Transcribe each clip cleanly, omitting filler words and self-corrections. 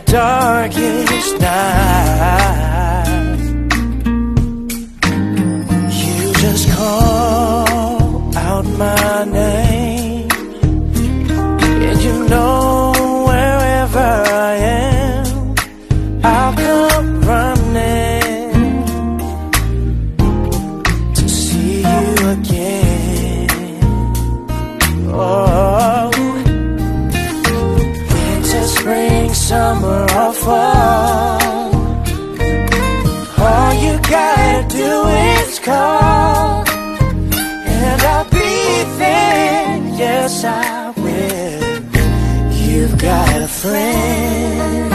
darkest night. You just call out my name, and you know wherever I am, I'll come running to see you again. Oh, winter, spring, summer or fall, all you gotta do is call, and I'll be there. Yes, I will. You've got a friend.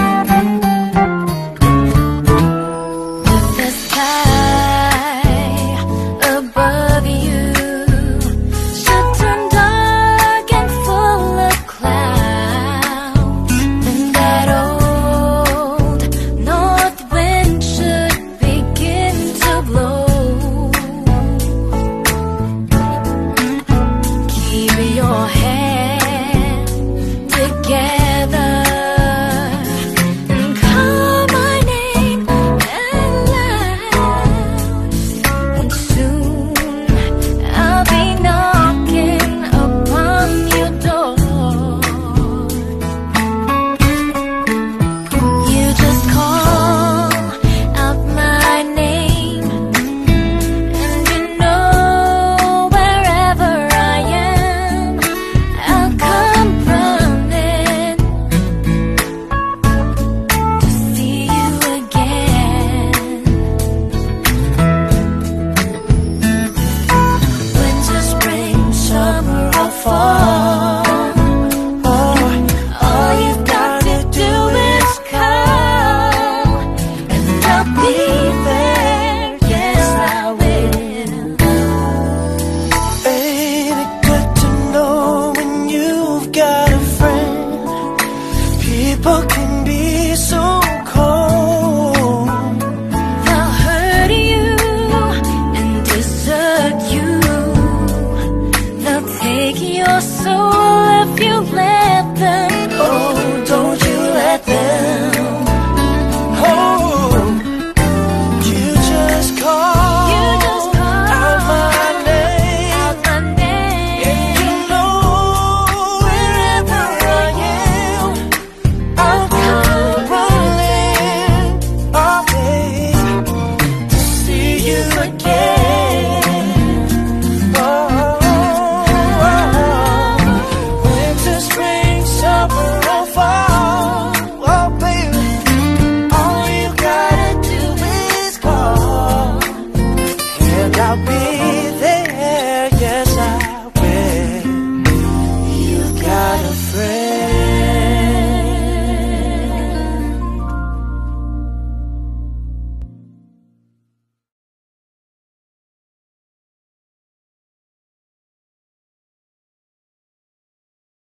The sky above you should turn dark and full of clouds, and that old north wind should begin to blow. Keep your hand together and call my name out loud, and soon I'll be knocking upon your door. You just call out my name, and you know wherever I am, I'll come running to see you again. Winter, spring, summer or fall, all you've got to do is call, and I'll be there. Yes, I will. Ain't it good to know when you've got a friend? People can be so